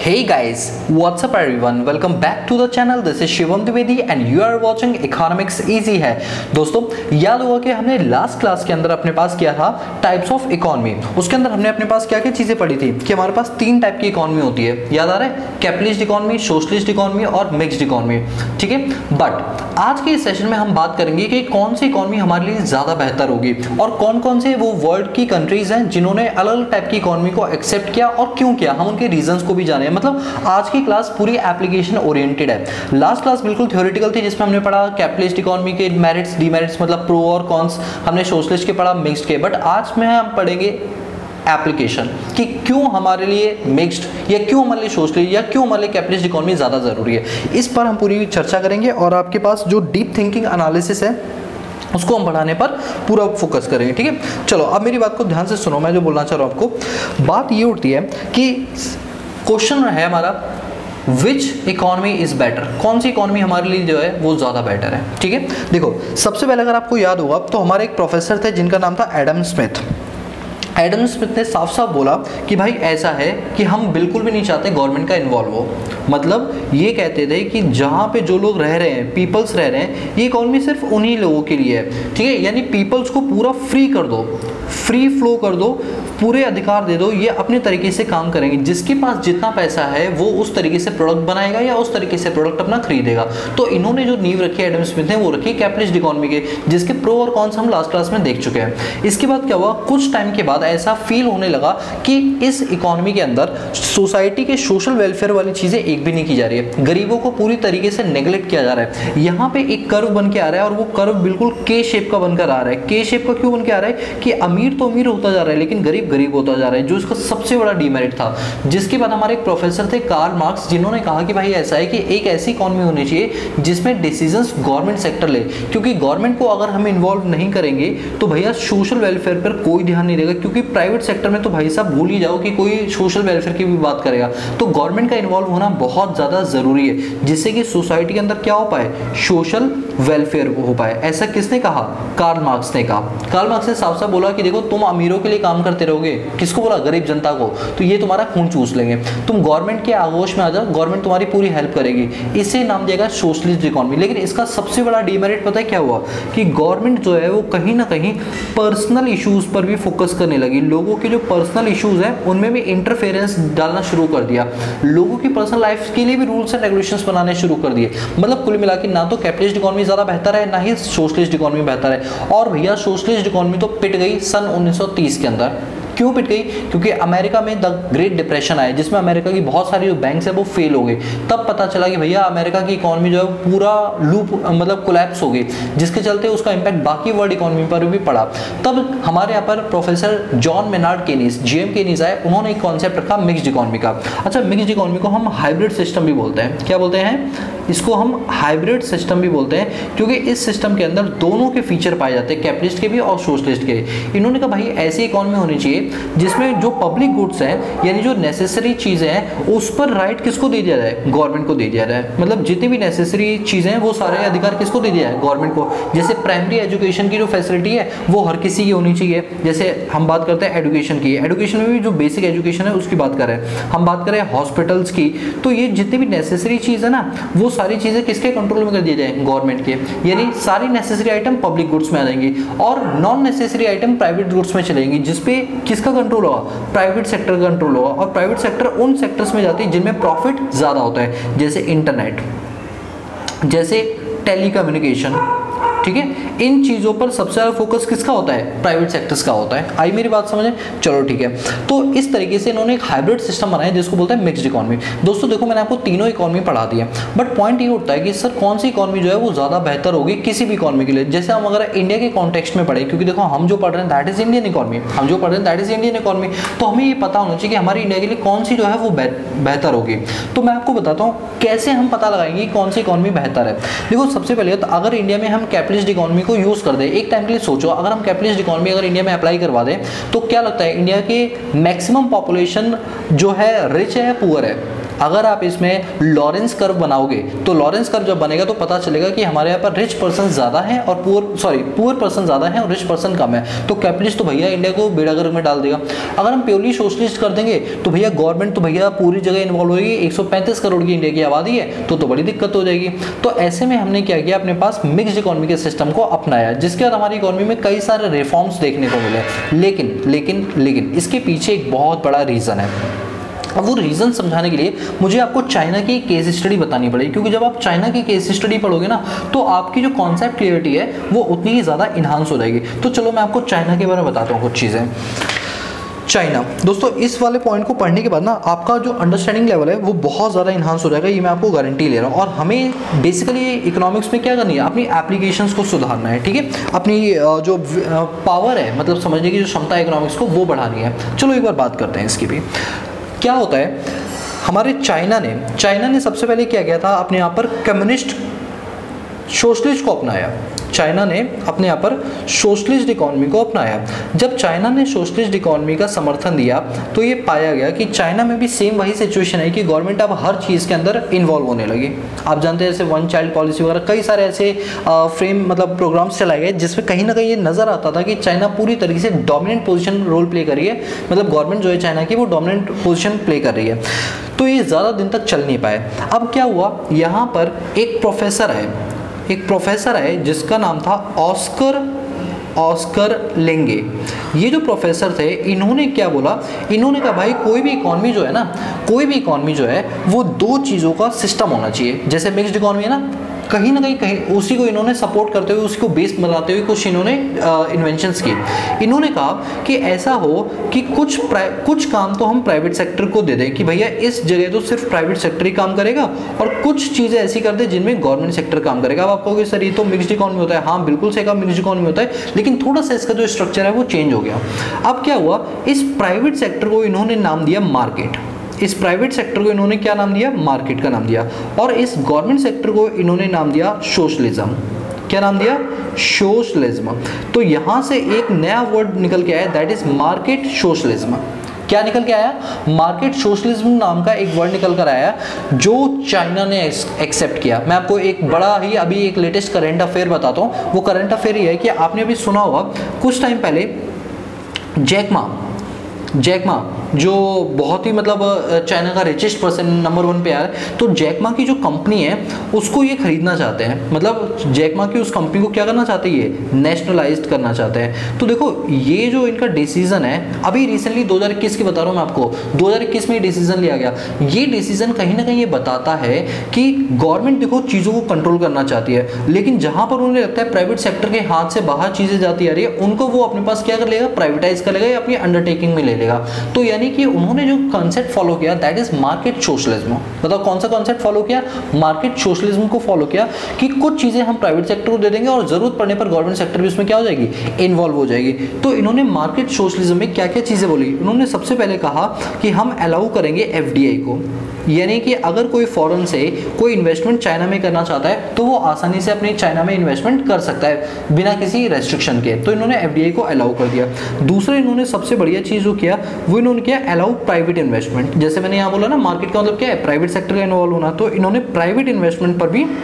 Hey guys, what's up everyone? Welcome back to the channel. This is Shivam Dwivedi and you are watching Economics Easy है। दोस्तों याद होगा कि हमने last class के अंदर अपने पास किया था टाइप्स ऑफ इकोनॉमी। उसके अंदर हमने अपने पास क्या क्या चीजें पढ़ी थी कि हमारे पास तीन टाइप की इकोनॉमी होती है। याद आ रहा है? कैपिटलिस्ट इकोनॉमी, सोशलिस्ट इकोनॉमी और मिक्स्ड इकोनॉमी। ठीक है, बट आज के इस सेशन में हम बात करेंगे कि कौन सी इकोनॉमी हमारे लिए ज्यादा बेहतर होगी और कौन कौन से वो वर्ल्ड की कंट्रीज हैं जिन्होंने अलग अलग टाइप की इकोनॉमी को एक्सेप्ट किया और क्यों किया, हम उनके रीजंस को भी जाने। मतलब आज की क्लास पूरी एप्लीकेशन ओरिएंटेड है। लास्ट क्लास बिल्कुल थ्योरेटिकल थी जिसमें हमने पढ़ा कैपिटलिस्ट इकोनॉमी के मेरिट्स डीमेरिट्स, मतलब प्रो और कॉन्स, हमने सोशलिस्ट के पढ़ा, मिक्स्ड के। बट आज में हम पढ़ेंगे एप्लीकेशन कि क्यों हमारे लिए मिक्स्ड या क्यों हमारे लिए सोशलिस्ट या क्यों हमारे लिए कैपिटलिस्ट इकोनॉमी ज़्यादा ज़रूरी है। इस पर हम पूरी चर्चा करेंगे और आपके पास जो डीप थिंकिंग एनालिसिस है उसको हम बढ़ाने पर पूरा फोकस करेंगे। ठीक है, चलो अब मेरी बात को ध्यान से सुनो। मैं जो बोलना चाह रहा हूँ आपको, बात ये उठती है कि क्वेश्चन है हमारा विच इकोनॉमी इज बेटर, कौन सी इकोनॉमी हमारे लिए जो है वो ज़्यादा बेटर है। ठीक है, देखो सबसे पहले अगर आपको याद होगा तो हमारे एक प्रोफेसर थे जिनका नाम था एडम स्मिथ। एडम स्मिथ ने साफ साफ बोला कि भाई ऐसा है कि हम बिल्कुल भी नहीं चाहते गवर्नमेंट का इन्वॉल्व हो। मतलब ये कहते थे कि जहाँ पे जो लोग रह रहे हैं, पीपल्स रह रहे हैं, ये इकोनॉमी सिर्फ उन्हीं लोगों के लिए है। ठीक है, यानी पीपल्स को पूरा फ्री कर दो, फ्री फ्लो कर दो, पूरे अधिकार दे दो, ये अपने तरीके से काम करेंगे। जिसके पास जितना पैसा है वो उस तरीके से प्रोडक्ट बनाएगा या उस तरीके से प्रोडक्ट अपना खरीदेगा। तो इन्होंने जो नींव रखी है एडम स्मिथ ने, वो रखी कैपिटलिस्ट इकोनॉमी के, जिसके प्रो और कॉन्स हम लास्ट क्लास में देख चुके हैं। इसके बाद क्या हुआ, कुछ टाइम के बाद ऐसा फील होने लगा कि इस इकोनॉमी के अंदर सोसाइटी के सोशल वेलफेयर वाली चीजें एक भी नहीं की जा रही है, गरीबों को पूरी तरीके से नेग्लेक्ट किया जा रहा है। यहाँ पे एक कर्व बन के आ रहा है और वो कर्व बिल्कुल के शेप का बनकर आ रहा है। के शेप का क्यों बन के आ रहा है कि अमीर तो अमीर होता जा रहा है लेकिन गरीब गरीब होता जा रहा है, जो इसका सबसे बड़ा डीमेरिट था। जिसके बाद हमारे एक प्रोफेसर थे कार्ल मार्क्स, जिन्होंने कहा कि भाई ऐसा है कि एक ऐसी इकोनॉमी होनी चाहिए जिसमें डिसीजंस गवर्नमेंट सेक्टर ले, क्योंकि गवर्नमेंट को अगर हम इन्वॉल्व नहीं करेंगे तो भैया सोशल वेलफेयर पर कोई ध्यान नहीं देगा, क्योंकि प्राइवेट सेक्टर में तो भाई साहब भूल ही जाओ कि कोई सोशल वेलफेयर की भी बात करेगा। तो गवर्नमेंट का इन्वॉल्व होना बहुत ज्यादा जरूरी है जिससे कि सोसाइटी के अंदर क्या हो पाए, सोशल वेलफेयर हो पाए। ऐसा किसने कहा? कार्ल मार्क्स ने कहा। कार्ल मार्क्स ने साफ साफ बोला कि देखो तुम अमीरों के लिए काम करते रहोगे, किसको बोला? गरीब जनता को, तो ये तुम्हारा खून चूस लेंगे। तुम गवर्नमेंट के आगोश में आ जाओ, गवर्नमेंट तुम्हारी पूरी हेल्प करेगी। इसे नाम दिया गया सोशलिस्ट इकोनॉमी। लेकिन इसका सबसे बड़ा डीमेरिट पता है क्या हुआ कि गवर्नमेंट जो है वो कहीं ना कहीं पर्सनल इश्यूज पर भी फोकस करने लगी। लोगों के जो पर्सनल इश्यूज हैं उनमें भी इंटरफेरेंस डालना शुरू कर दिया, लोगों की पर्सनल लाइफ के लिए भी रूल्स एंड रेगुलेशंस बनाने शुरू कर दिए। मतलब कुल मिला के ना तो कैपिटलिस्ट इकोनॉमी ज्यादा बेहतर है ना ही सोशलिस्ट इकोनॉमी बेहतर है। और भैया सोशलिस्ट इकोनॉमी तो पिट गई सन 1930 के अंदर। क्यों पिट गई? क्योंकि अमेरिका में द ग्रेट डिप्रेशन आया जिसमें अमेरिका की बहुत सारी जो बैंक्स है वो फेल हो गई। तब पता चला कि भैया अमेरिका की इकोनॉमी जो है पूरा लूप मतलब कोलैप्स हो गई, जिसके चलते उसका इंपैक्ट बाकी वर्ल्ड इकोनॉमी पर भी पड़ा। तब हमारे यहाँ पर professor John Maynard Keynes, GM Keynes आए, उन्होंने एक कॉन्सेप्ट रखा मिक्स्ड इकोनॉमी का। अच्छा, मिक्स्ड इकोनॉमी को हम हाइब्रिड सिस्टम भी बोलते हैं। क्या बोलते हैं इसको? हम हाइब्रिड सिस्टम भी बोलते हैं, क्योंकि इस सिस्टम के अंदर दोनों के फीचर पाए जाते हैं, कैपिटलिस्ट के भी और सोशलिस्ट के। इन्होंने कहा भाई ऐसी इकोनॉमी होनी चाहिए जिसमें जो पब्लिक गुड्स हैं यानी जो नेसेसरी चीजें हैं उस पर राइट किसको दे दिया जाए? गवर्नमेंट को दे दिया जाए। मतलब जितनी भी नेसेसरी चीजें हैं वो सारे अधिकार किसको दे दिया है? गवर्नमेंट को। जैसे प्राइमरी एजुकेशन की जो फैसिलिटी है वो हर किसी की होनी चाहिए। जैसे हम बात करते हैं एजुकेशन की, एजुकेशन में भी जो बेसिक एजुकेशन है उसकी बात करें, हम बात करें हॉस्पिटल्स की, तो ये जितनी भी नेसेसरी चीज है ना वो सारी चीजें किसके कंट्रोल में कर दिए जाए? गवर्नमेंट के। यानी सारी नेसेसरी आइटम पब्लिक गुड्स में आ जाएंगी और non necessary item private goods में चलेंगी, जिसपे किसका कंट्रोल होगा? प्राइवेट सेक्टर का कंट्रोल होगा। और प्राइवेट सेक्टर उन सेक्टर्स में जाती है जिनमें प्रॉफिट ज्यादा होता है, जैसे इंटरनेट, जैसे टेलीकम्युनिकेशन। ठीक है, इन चीजों पर सबसे ज्यादा फोकस किसका होता है? प्राइवेट सेक्टर्स का होता है। आई मेरी बात समझे? चलो ठीक है। तो इस तरीके से इन्होंने एक हाइब्रिड सिस्टम बनाया जिसको बोलते हैं मिक्स्ड इकोनॉमी। दोस्तों देखो मैंने आपको तीनों इकोनॉमी पढ़ा दिया, बट पॉइंट ये उठता है कि सर कौन सी इकोनॉमी जो है वो ज्यादा बेहतर होगी किसी भी इकोनॉमी के लिए। जैसे हम अगर इंडिया के कॉन्टेक्स्ट में पढ़े, क्योंकि देखो हम जो पढ़ रहे हैं दैट इज इंडियन इकोनॉमी, हम जो पढ़ रहे हैं दैट इज इंडियन इकोनॉमी, तो हमें ये पता होना चाहिए कि हमारी इंडिया के लिए कौन सी जो है वो बेहतर होगी। तो मैं आपको बताता हूँ कैसे हम पता लगाएंगे कौन सी इकोनॉमी बेहतर है। देखो सबसे पहले तो अगर इंडिया में हम कैपिटलिस्ट इकोनॉमी को यूज कर दे, एक टाइम के लिए सोचो अगर हम कैपिटलिस्ट इकोनॉमी अगर इंडिया में अप्लाई करवा दें तो क्या लगता है इंडिया के मैक्सिमम पॉपुलेशन जो है रिच है पुअर है? अगर आप इसमें लॉरेंस कर्व बनाओगे तो लॉरेंस कर्व जब बनेगा तो पता चलेगा कि हमारे यहाँ पर रिच पर्सन ज़्यादा हैं और पुअर पर्सन ज़्यादा हैं और रिच पर्सन कम है। तो कैपिटलिस्ट तो भैया इंडिया को बेड़ा गर्क में डाल देगा। अगर हम प्योरली सोशलिस्ट कर देंगे तो भैया गवर्नमेंट तो भैया पूरी जगह इन्वॉल्व होगी। 135 करोड़ की इंडिया की आबादी है तो बड़ी दिक्कत हो जाएगी। तो ऐसे में हमने क्या किया, अपने पास मिक्स्ड इकोनॉमी के सिस्टम को अपनाया, जिसके बाद हमारी इकोनॉमी में कई सारे रिफॉर्म्स देखने को मिले। लेकिन इसके पीछे एक बहुत बड़ा रीज़न है। अब वो रीज़न समझाने के लिए मुझे आपको चाइना की केस स्टडी बतानी पड़ेगी, क्योंकि जब आप चाइना की केस स्टडी पढ़ोगे ना तो आपकी जो कॉन्सेप्ट क्लियरिटी है वो उतनी ही ज़्यादा इन्हांस हो जाएगी। तो चलो मैं आपको चाइना के बारे में बताता हूँ कुछ चीज़ें। चाइना दोस्तों, इस वाले पॉइंट को पढ़ने के बाद ना आपका जो अंडरस्टैंडिंग लेवल है वो बहुत ज़्यादा इन्हांस हो जाएगा, ये मैं आपको गारंटी ले रहा हूँ। और हमें बेसिकली इकोनॉमिक्स में क्या करनी है, अपनी एप्लीकेशंस को सुधारना है, ठीक है, अपनी जो पावर है, मतलब समझने की जो क्षमता है इकोनॉमिक्स को, वो बढ़ानी है। चलो एक बार बात करते हैं इसकी भी। क्या होता है, हमारे चाइना ने सबसे पहले क्या किया था, अपने यहाँ पर कम्युनिस्ट सोशलिस्ट को अपनाया। चाइना ने अपने यहाँ पर सोशलिस्ट इकोनॉमी को अपनाया। जब चाइना ने सोशलिस्ट इकोनॉमी का समर्थन दिया तो ये पाया गया कि चाइना में भी सेम वही सिचुएशन है कि गवर्नमेंट अब हर चीज़ के अंदर इन्वॉल्व होने लगी। आप जानते हैं जैसे वन चाइल्ड पॉलिसी वगैरह कई सारे ऐसे मतलब प्रोग्राम्स चलाए गए जिसमें कहीं ना कहीं ये नज़र आता था कि चाइना पूरी तरीके से डोमिनेंट पोजिशन रोल प्ले कर रही है, मतलब गवर्नमेंट जो है चाइना की वो डोमिनेंट पोजिशन प्ले कर रही है। तो ये ज़्यादा दिन तक चल नहीं पाए। अब क्या हुआ, यहाँ पर एक प्रोफेसर है जिसका नाम था ऑस्कर लेंगे। ये जो प्रोफेसर थे, इन्होंने क्या बोला, इन्होंने कहा भाई कोई भी इकॉनमी जो है वो दो चीज़ों का सिस्टम होना चाहिए। जैसे मिक्स्ड इकॉनमी है ना, कहीं ना कहीं उसी को इन्होंने सपोर्ट करते हुए, उसी को बेस बनाते हुए कुछ इन्होंने इन्वेंशंस किए। इन्होंने कहा कि ऐसा हो कि कुछ काम तो हम प्राइवेट सेक्टर को दे दें कि भैया इस जगह तो सिर्फ प्राइवेट सेक्टर ही काम करेगा और कुछ चीज़ें ऐसी कर दे जिनमें गवर्नमेंट सेक्टर काम करेगा। अब आप कहोगे सर ये तो मिक्स्ड इकॉनमी होता है। हाँ बिल्कुल सही कहा, मिक्स्ड इकॉनमी होता है, लेकिन थोड़ा सा इसका जो स्ट्रक्चर है वो चेंज हो गया। अब क्या हुआ, इस प्राइवेट सेक्टर को इन्होंने नाम दिया मार्केट। इस प्राइवेट सेक्टर को इन्होंने क्या नाम दिया, मार्केट का नाम दिया। और इस गवर्नमेंट सेक्टर को इन्होंने नाम दिया सोशलिज्म। क्या नाम दिया, सोशलिज्म। तो यहां से एक नया वर्ड निकल के आया, दैट इज मार्केट सोशलिज्म। क्या निकल के आया, मार्केट सोशलिज्म नाम का एक वर्ड निकल कर आया जो चाइना ने एक्सेप्ट किया। मैं आपको एक बड़ा ही अभी एक लेटेस्ट करंट अफेयर बताता हूँ। वो करंट अफेयर ये है कि आपने अभी सुना होगा कुछ टाइम पहले जैकमा जो बहुत ही मतलब चाइना का रिचेस्ट पर्सन नंबर 1 पे आया है, तो जैकमा की जो कंपनी है उसको ये खरीदना चाहते हैं। मतलब जैकमा की उस कंपनी को क्या करना चाहते हैं, ये नेशनलाइज्ड करना चाहते हैं। तो देखो ये जो इनका डिसीजन है, अभी रिसेंटली 2021 की बता रहा हूँ मैं आपको, 2021 में डिसीजन लिया गया। ये डिसीजन कहीं ना कहीं ये बताता है कि गवर्नमेंट देखो चीज़ों को कंट्रोल करना चाहती है, लेकिन जहाँ पर उन्हें लगता है प्राइवेट सेक्टर के हाथ से बाहर चीज़ें जाती आ रही है, उनको वो अपने पास क्या कर लेगा, प्राइवेटाइज कर लेगा या अपनी अंडरटेकिंग में ले लेगा। तो यानी कि उन्होंने जो कॉन्सेप्ट फॉलो किया दैट इज मार्केट सोशलिज्म। बताओ कौन सा कॉन्सेप्ट फॉलो किया, मार्केट सोशलिज्म को फॉलो किया कि कुछ चीजें हम प्राइवेट सेक्टर को दे देंगे और जरूरत पड़ने पर गवर्नमेंट सेक्टर भी उसमें क्या हो जाएगी, इन्वॉल्व हो जाएगी। तो इन्होंने मार्केट सोशलिज्म में क्या क्या चीजें बोली, उन्होंने सबसे पहले कहा कि हम अलाउ करेंगे एफडीआई को, यानी कि अगर कोई फॉरेन से कोई इन्वेस्टमेंट चाइना में करना चाहता है तो वो आसानी से अपने चाइना में इन्वेस्टमेंट कर सकता है बिना किसी रेस्ट्रिक्शन के। तो इन्होंने एफडीआई को अलाउ कर दिया। दूसरा इन्होंने सबसे बढ़िया चीज़ जो किया वो इन्होंने किया अलाउ प्राइवेट इन्वेस्टमेंट। जैसे मैंने यहाँ बोला ना, मार्केट का मतलब क्या है, प्राइवेट सेक्टर का इन्वॉल्व होना। तो इन्होंने प्राइवेट इन्वेस्टमेंट पर भी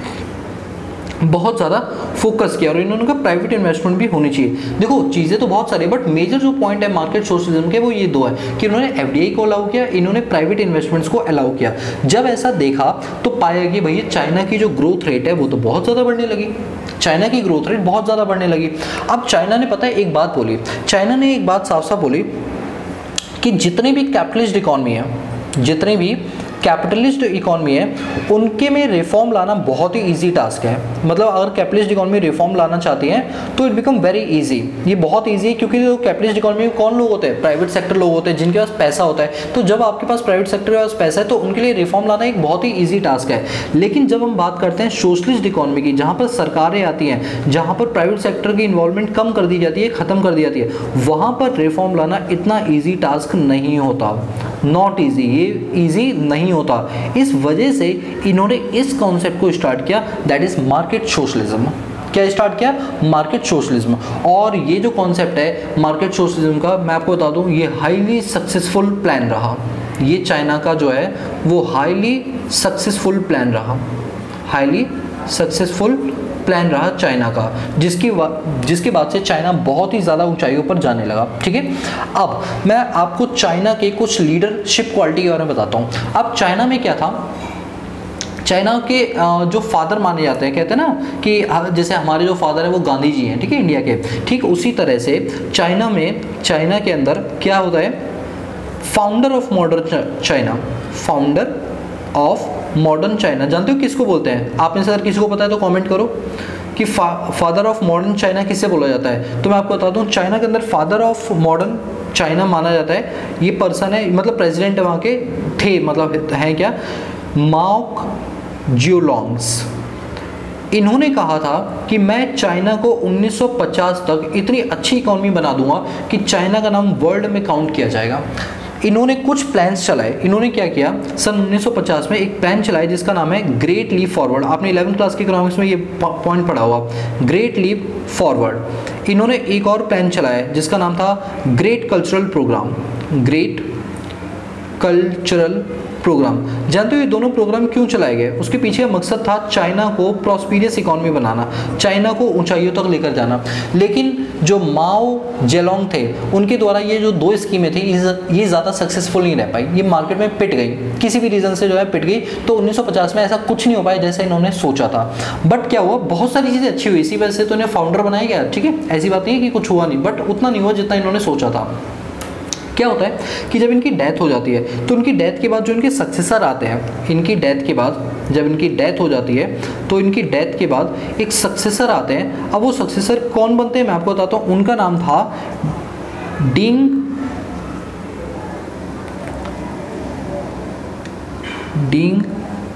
बहुत ज़्यादा फोकस किया और इन्होंने कहा प्राइवेट इन्वेस्टमेंट भी होनी चाहिए। देखो चीज़ें तो बहुत सारी है, बट मेजर जो पॉइंट है मार्केट सोशलिज्म के वो ये दो है कि इन्होंने एफडीआई को अलाउ किया, इन्होंने प्राइवेट इन्वेस्टमेंट्स को अलाउ किया। जब ऐसा देखा तो पाया कि भैया चाइना की जो ग्रोथ रेट है वो तो बहुत ज़्यादा बढ़ने लगी, चाइना की ग्रोथ रेट बहुत ज़्यादा बढ़ने लगी। अब चाइना ने पता है एक बात बोली, चाइना ने एक बात साफ साफ बोली कि जितने भी कैपिटलिस्ट इकॉनमी है, जितने भी कैपिटलिस्ट इकॉनमी है उनके में रिफॉर्म लाना बहुत ही इजी टास्क है। मतलब अगर कैपिटलिस्ट इकॉनमी रिफॉर्म लाना चाहती है तो इट बिकम वेरी इजी, ये बहुत इजी है क्योंकि जो कैपिटलिस्ट इकॉनमी में कौन लोग होते हैं, प्राइवेट सेक्टर लोग होते हैं जिनके पास पैसा होता है। तो जब आपके पास प्राइवेट सेक्टर के पास पैसा है तो उनके लिए रिफॉर्म लाना एक बहुत ही ईजी टास्क है। लेकिन जब हम बात करते हैं सोशलिस्ट इकॉनमी की, जहाँ पर सरकारें आती हैं, जहाँ पर प्राइवेट सेक्टर की इन्वॉल्वमेंट कम कर दी जाती है, खत्म कर दी जाती है, वहाँ पर रिफॉर्म लाना इतना ईजी टास्क नहीं होता, नॉट ईजी, ये ईजी नहीं होता। इस वजह से इन्होंने इस कॉन्सेप्ट को स्टार्ट किया, दैट इज मार्केट सोशलिज्म। क्या स्टार्ट किया, मार्केट सोशलिज्म। और ये जो कॉन्सेप्ट है मार्केट सोशलिज्म का, मैं आपको बता दूं ये हाईली सक्सेसफुल प्लान रहा, ये चाइना का जो है वो हाईली सक्सेसफुल प्लान रहा, हाईली सक्सेसफुल प्लान रहा चाइना का, जिसके बाद से चाइना बहुत ही ज़्यादा ऊंचाइयों पर जाने लगा। ठीक है, अब मैं आपको चाइना के कुछ लीडरशिप क्वालिटी के बारे में बताता हूँ। अब चाइना में क्या था, चाइना के जो फादर माने जाते हैं, कहते हैं ना कि जैसे हमारे जो फादर हैं वो गांधी जी हैं, ठीक है, इंडिया के, ठीक उसी तरह से चाइना के अंदर क्या होता है, founder of modern China, founder of modern China, जानते हो किसको बोलते हैं? आप में से अगर किसी को पता है तो कमेंट करो कि फादर ऑफ मॉडर्न चाइना किससे बोला जाता है। तो मैं आपको बता दूं, चाइना के अंदर फादर ऑफ मॉडर्न चाइना माना जाता है, ये पर्सन है, मतलब प्रेसिडेंट वहाँ के थे, मतलब हैं क्या, माओ ज्यूलॉन्ग्स। इन्होंने कहा था कि मैं चाइना को 1950 तक इतनी अच्छी इकॉनमी बना दूंगा कि चाइना का नाम वर्ल्ड में काउंट किया जाएगा। इन्होंने कुछ प्लान्स चलाए। इन्होंने क्या किया, सन 1950 में एक प्लान चलाया जिसका नाम है ग्रेट लीप फॉरवर्ड। आपने 11th क्लास की इकोनॉमिक्स में ये पॉइंट पढ़ा हुआ, ग्रेट लीप फॉरवर्ड। इन्होंने एक और प्लान चलाया जिसका नाम था great cultural programme, great cultural programme. जानते हो ये दोनों प्रोग्राम क्यों चलाए गए? उसके पीछे मकसद था चाइना को प्रॉस्पेरियस इकोनॉमी बनाना, चाइना को ऊंचाइयों तक लेकर जाना। लेकिन जो माओ जेलोंग थे उनके द्वारा ये जो दो स्कीमें थी ये ज़्यादा सक्सेसफुल नहीं रह पाई, ये मार्केट में पिट गई, किसी भी रीज़न से जो है पिट गई। तो 1950 में ऐसा कुछ नहीं हो पाया जैसे इन्होंने सोचा था। बट क्या हुआ, बहुत सारी चीज़ें अच्छी हुई, इसी वजह से तो इन्हें फाउंडर बनाया गया। ठीक है, ऐसी बात नहीं है कि कुछ हुआ नहीं, बट उतना नहीं हुआ जितना इन्होंने सोचा था। क्या होता है कि जब इनकी डेथ हो जाती है तो इनकी डेथ के बाद जो इनके सक्सेसर आते हैं, इनकी डेथ के बाद जब इनकी डेथ हो जाती है तो इनकी डेथ के बाद एक सक्सेसर आते हैं। अब वो सक्सेसर कौन बनते हैं मैं आपको बताता हूँ। उनका नाम था डिंग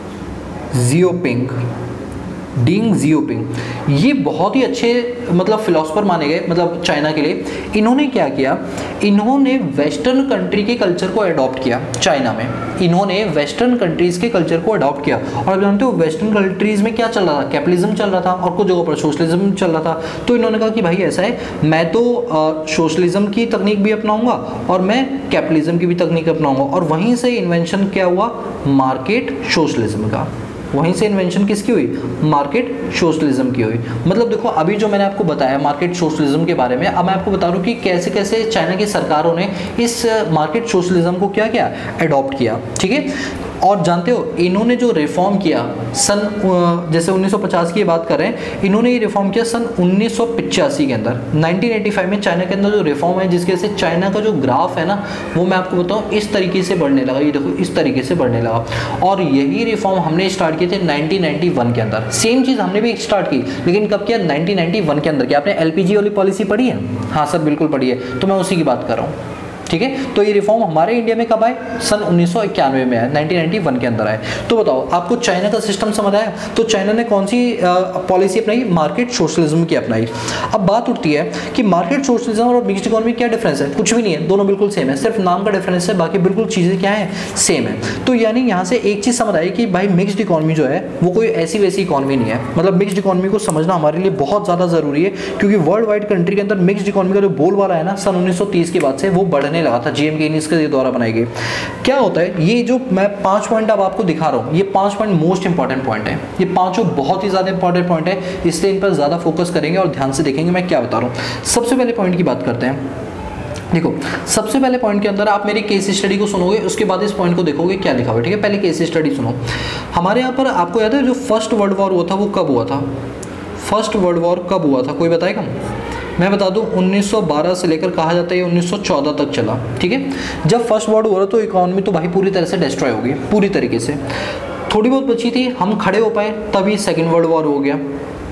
जियोपिंग। ये बहुत ही अच्छे मतलब फिलोसफर माने गए, मतलब चाइना के लिए। इन्होंने क्या किया, इन्होंने वेस्टर्न कंट्री के कल्चर को अडॉप्ट किया चाइना में, इन्होंने वेस्टर्न कंट्रीज़ के कल्चर को अडॉप्ट किया। और आप जानते हो वेस्टर्न कंट्रीज़ में क्या चल रहा था, कैपिटलिज्म चल रहा था और कुछ जगहों पर सोशलिज्म चल रहा था। तो इन्होंने कहा कि भाई ऐसा है, मैं तो सोशलिज्म की तकनीक भी अपनाऊंगा और मैं कैपिटलिज्म की भी तकनीक अपनाऊंगा। और वहीं से इन्वेंशन क्या हुआ, मार्केट सोशलिज्म का। वहीं से इन्वेंशन किसकी हुई, मार्केट सोशलिज्म की हुई। मतलब देखो अभी जो मैंने आपको बताया मार्केट सोशलिज्म के बारे में, अब मैं आपको बता रहा हूँ कि कैसे कैसे चाइना की सरकारों ने इस मार्केट सोशलिज्म को क्या किया, अडॉप्ट किया। ठीक है, और जानते हो इन्होंने जो रिफॉर्म किया सन जैसे 1950 की बात कर रहे हैं, इन्होंने ये रिफॉर्म किया सन 1985 के अंदर। 1985 में चाइना के अंदर जो रिफॉर्म है जिसकी वजह से चाइना का जो ग्राफ है ना वो मैं आपको बताऊँ इस तरीके से बढ़ने लगा, ये देखो इस तरीके से बढ़ने लगा। और यही रिफॉर्म हमने स्टार्ट किए थे 1991 के अंदर। सेम चीज़ हमने भी स्टार्ट की, लेकिन कब किया, 1991 के अंदर। क्या आपने LPG वाली पॉलिसी पढ़ी है? हाँ सर बिल्कुल पढ़ी है, तो मैं उसी की बात कर रहा हूँ। ठीक है, तो ये रिफॉर्म हमारे इंडिया में कब आए, सन 1991 में आए, 1991 के अंदर आए। तो बताओ आपको चाइना का सिस्टम समझ आया? तो चाइना ने कौन सी पॉलिसी अपनाई, मार्केट सोशलिज्म की अपनाई। अब बात उठती है कि मार्केट सोशलिज्म और मिक्स्ड इकोनॉमी क्या डिफरेंस है? कुछ भी नहीं है, दोनों बिल्कुल सेम है, सिर्फ नाम का डिफरेंस है, बाकी बिल्कुल चीज़ें क्या है, सेम है। तो यानी यहाँ से एक चीज़ समझ आई कि भाई मिक्स्ड इकोनॉमी जो है वो कोई ऐसी वैसी इकोनॉमी नहीं है। मतलब मिक्स्ड इकोनॉमी को समझना हमारे लिए बहुत ज़्यादा ज़रूरी है, क्योंकि वर्ल्ड वाइड कंट्री के अंदर मिक्स्ड इकोनॉमी का जो बोलबाला है ना सन 1930 के बाद से वो बढ़ने लगा था, GM इसके द्वारा बनाई गई। क्या होता है, ये जो मैं 5 पॉइंट अब आपको दिखा रहा हूँ, ये 5 पॉइंट मोस्ट इंपॉर्टेंट पॉइंट है, ये पांचों बहुत ही ज्यादा इंपॉर्टेंट पॉइंट है, इसलिए इन पर ज्यादा फोकस करेंगे और ध्यान से देखेंगे मैं क्या बता रहा हूँ। सबसे पहले पॉइंट की बात करते हैं। देखो सबसे पहले पॉइंट के अंदर आप मेरी केस स्टडी को सुनोगे, उसके बाद इस पॉइंट को देखोगे क्या लिखा हुआ है। ठीक है, पहले केस स्टडी सुनो। हमारे यहाँ पर आपको याद है जो फर्स्ट वर्ल्ड वॉर हुआ था वो कब हुआ था? फर्स्ट वर्ल्ड वॉर कब हुआ था, कोई बताएगा? मैं बता दूं 1912 से लेकर कहा जाता है 1914 तक चला। ठीक है, जब फर्स्ट वर्ल्ड वॉर तो इकोनॉमी तो भाई पूरी तरह से डिस्ट्रॉय हो गई, पूरी तरीके से। थोड़ी बहुत बची थी, हम खड़े हो पाए, तभी सेकेंड वर्ल्ड वॉर हो गया।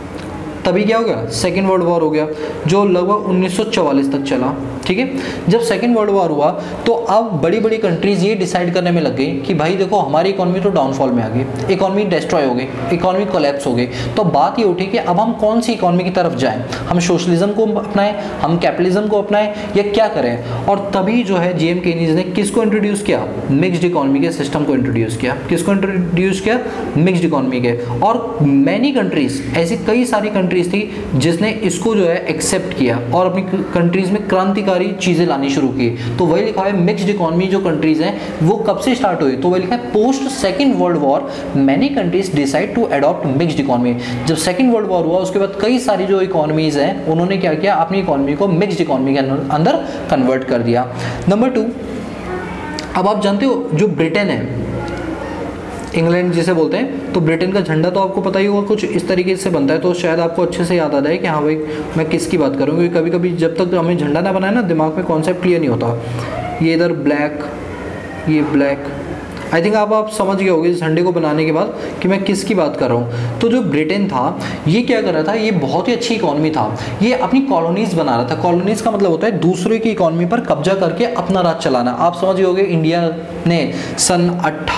तभी क्या हो गया, सेकेंड वर्ल्ड वॉर हो गया, जो लगभग 1944 तक चला। ठीक है, जब सेकेंड वर्ल्ड वॉर हुआ तो अब बड़ी बड़ी कंट्रीज ये डिसाइड करने में लग गई कि भाई देखो हमारी इकोनॉमी तो डाउनफॉल में आ गई, इकोनॉमी डिस्ट्रॉय हो गई, इकोनॉमी कोलैप्स हो गई। तो बात ये उठी कि अब हम कौन सी इकोनॉमी की तरफ जाएं, हम सोशलिज्म को अपनाएं, हम कैपिटलिज्म को अपनाएं, या क्या करें। और तभी जो है GM केनीज ने किसको इंट्रोड्यूस किया, मिक्स्ड इकोनॉमी के सिस्टम को इंट्रोड्यूस किया। किसको इंट्रोड्यूस किया, मिक्स्ड इकोनॉमी के। और मैनी कंट्रीज, ऐसी कई सारी कंट्रीज कंट्रीज थी जिसने इसको जो है एक्सेप्ट किया और अपनी कंट्रीज में क्रांतिकारी चीज़ें लानी शुरू की। तो वही लिखा है मिक्स्ड इकोनॉमी जो कंट्रीज हैं वो कब से स्टार्ट हुई, तो वही लिखा है post second world war many countries decide to adopt mixed economy. जब सेकेंड वर्ल्ड वॉर हुआ उसके बाद कई सारी जो इकोनॉमीज हैं उन्होंने क्या किया, अपनी इकोनॉमी को मिक्स्ड इकोनॉमी के अंदर कन्वर्ट कर दिया। नंबर 2, अब आप जानते हो जो ब्रिटेन है, इंग्लैंड जिसे बोलते हैं, तो ब्रिटेन का झंडा तो आपको पता ही होगा कुछ इस तरीके से बनता है, तो शायद आपको अच्छे से याद आ जाए कि हाँ भाई मैं किसकी बात करूँ, क्योंकि कभी कभी जब तक हमें झंडा ना बनाए ना दिमाग में कॉन्सेप्ट क्लियर नहीं होता। ये इधर ब्लैक, ये ब्लैक, आई थिंक आप समझ गए होंगे इस झंडे को बनाने के बाद कि मैं किसकी बात कर रहा हूँ। तो जो ब्रिटेन था ये क्या कर रहा था, ये बहुत ही अच्छी इकोनॉमी था, ये अपनी कॉलोनीज बना रहा था। कॉलोनीज का मतलब होता है दूसरे की इकोनॉमी पर कब्जा करके अपना राज चलाना। आप समझ गए होंगे इंडिया ने सन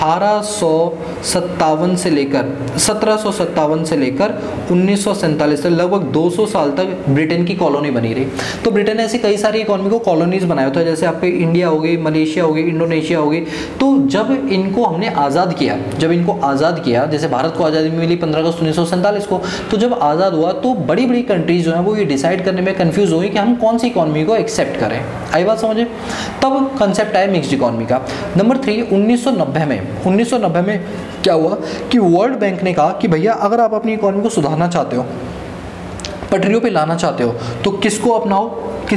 1757 से लेकर 1947 तक लगभग 200 साल तक ब्रिटेन की कॉलोनी बनी रही। तो ब्रिटेन ने ऐसी कई सारी इकोनॉमी को कॉलोनीज बनाया होता है, जैसे आपके इंडिया हो गई, मलेशिया हो गई, इंडोनेशिया हो गई। तो जब इनको हमने आज़ाद किया, जैसे भारत को आज़ादी मिली 15 अगस्त 1947 को, तो जब आज़ाद हुआ तो बड़ी बड़ी कंट्रीज जो हैं वो ये डिसाइड करने में कंफ्यूज हुई कि हम कौन सी इकोनॉमी को एक्सेप्ट करें। आई बात समझे, तब कंसेप्ट आया मिक्स्ड इकोनॉमी का। नंबर 3, 1990 में क्या हुआ कि वर्ल्ड बैंक ने कहा कि भैया अगर आप अपनी इकोनॉमी को सुधारना चाहते हो, पटरियों पे लाना चाहते हो, तो किसको अपनाओ,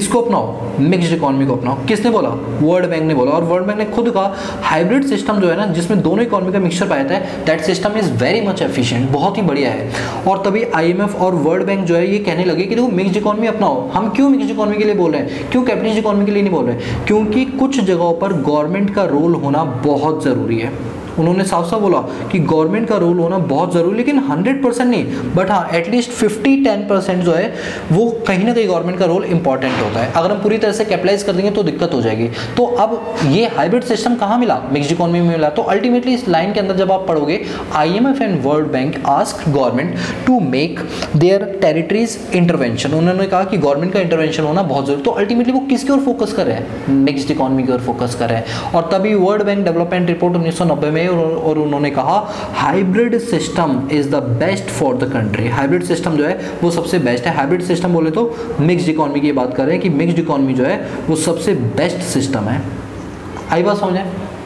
मिक्स्ड इकोनॉमी को अपनाओ। किसने बोला, वर्ल्ड बैंक ने बोला। और वर्ल्ड बैंक ने खुद कहा हाइब्रिड सिस्टम जो है ना, जिसमें दोनों इकोनॉमी का मिक्सचर पाया जाता है, that system is very much efficient, बहुत ही बढ़िया है। और तभी IMF और वर्ल्ड बैंक जो है ये कहने लगे कि देखो मिक्स्ड इकोनॉमी अपनाओ। हम क्यों मिक्स्ड इकोनॉमी के लिए बोल रहे हैं, क्यों कैपिटलिस्ट इकोनॉमी के लिए नहीं बोल रहे हैं, क्योंकि कुछ जगहों पर गवर्नमेंट का रोल होना बहुत ज़रूरी है। उन्होंने साफ साफ बोला कि गवर्नमेंट का रोल होना बहुत ज़रूरी, लेकिन 100% नहीं, बट हाँ एटलीस्ट 50-10% जो है वो कहीं ना कहीं गवर्नमेंट का रोल इंपॉर्टेंट होता है। अगर हम पूरी तरह से कैपिटलाइज कर देंगे तो दिक्कत हो जाएगी। तो अब ये हाइब्रिड सिस्टम कहाँ मिला, मिक्स्ड इकोनॉमी में मिला। तो अल्टीमेटली इस लाइन के अंदर जब आप पढ़ोगे, IMF and world bank asked government to make their territories intervention. उन्होंने कहा कि गवर्नमेंट का इंटरवेंशन होना बहुत जरूरी। तो अल्टीमेटली वो किसकी ओर फोकस कर रहे हैं, मिक्स्ड इकोनॉमी की ओर फोकस कर रहे हैं। और तभी वर्ल्ड बैंक डेवलपमेंट रिपोर्ट 1990 में और उन्होंने कहा hybrid system is the best for the country. Hybrid system जो है वो सबसे बेस्ट है। हाइब्रिड सिस्टम बोले तो मिक्स्ड इकोनॉमी की बात कर रहे हैं कि मिक्स्ड इकोनॉमी जो है वो सबसे बेस्ट सिस्टम है। आई बात समझे।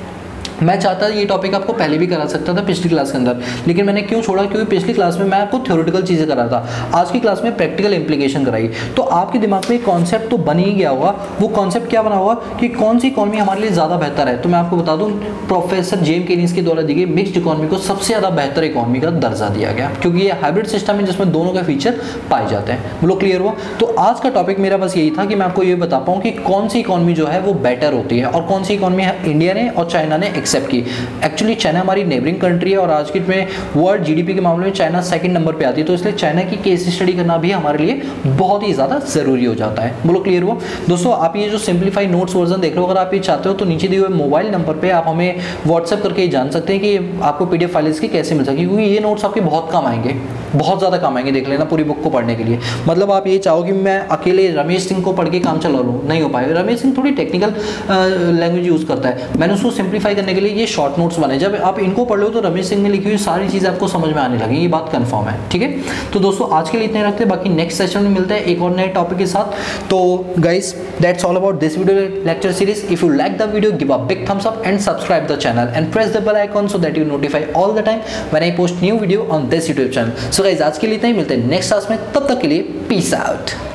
मैं चाहता ये टॉपिक आपको पहले भी करा सकता था पिछली क्लास के अंदर, लेकिन मैंने क्यों छोड़ा, क्योंकि पिछली क्लास में मैं आपको थ्योरेटिकल चीज़ें करा था, आज की क्लास में प्रैक्टिकल इंप्लीकेशन कराई। तो आपके दिमाग में कॉन्सेप्ट तो बन ही गया होगा। वो कॉन्सेप्ट क्या बना होगा कि कौन सी इकोनॉमी हमारे लिए ज़्यादा बेहतर है। तो मैं आपको बता दूँ, प्रोफेसर जेम केनीज के द्वारा दी गई मिक्स्ड इकोनॉमी को सबसे ज़्यादा बेहतर इकोनॉमी का दर्जा दिया गया, क्योंकि ये हाइब्रिड सिस्टम है जिसमें दोनों का फीचर पाए जाते हैं। बोलो क्लियर हुआ। तो आज का टॉपिक मेरा बस यही था कि मैं आपको ये बता पाऊँ कि कौन सी इकोनॉमी जो है वो बेटर होती है और कौन सी इकोनॉमी इंडिया ने और चाइना ने एक्सेप्ट की। एक्चुअली चाइना हमारी नेबरिंग कंट्री है और आज की में वर्ल्ड GDP के मामले में चाइना सेकंड नंबर पे आती है। तो इसलिए चाइना की केस स्टडी करना भी हमारे लिए बहुत ही ज़्यादा ज़रूरी हो जाता है। बोलो क्लियर हुआ। दोस्तों आप ये जो सिंप्लीफाई नोट्स वर्जन देख रहे हो, अगर आप ये चाहते हो तो नीचे दिए हुए मोबाइल नंबर पर आप हमें व्हाट्सएप करके जान सकते हैं कि आपको PDF फाइल्स की कैसे मिल सकेगी, क्योंकि ये नोट्स आपके बहुत काम आएंगे, बहुत ज़्यादा काम आएंगे। देख लेना पूरी बुक को पढ़ने के लिए। मतलब आप ये चाहो कि मैं अकेले रमेश सिंह को पढ़ के काम चला लूँ, नहीं हो पाएगा। रमेश सिंह थोड़ी टेक्निकल लैंग्वेज यूज़ करता है, मैंने उसको सिंप्लीफाई करने के लिए ये शॉर्ट नोट्स बनाए। जब आप इनको पढ़ लो तो रमेश सिंह में लिखी हुई सारी चीज़ें आपको समझ में आने लगेंगी, ये बात कंफर्म है। ठीक है, तो दोस्तों आज के लिए इतने रखते हैं, बाकी नेक्स्ट सेशन में मिलते हैं एक और नए टॉपिक के साथ। तो guys that's all about this video lecture series. If you like the video, give a big thumbs up and subscribe the channel and press the bell icon so that you notify all the time when I post new video on this YouTube channel. So guys आज के लिए इतना ही, मिलते हैं next class में, तब तक के लिए पीस आउट।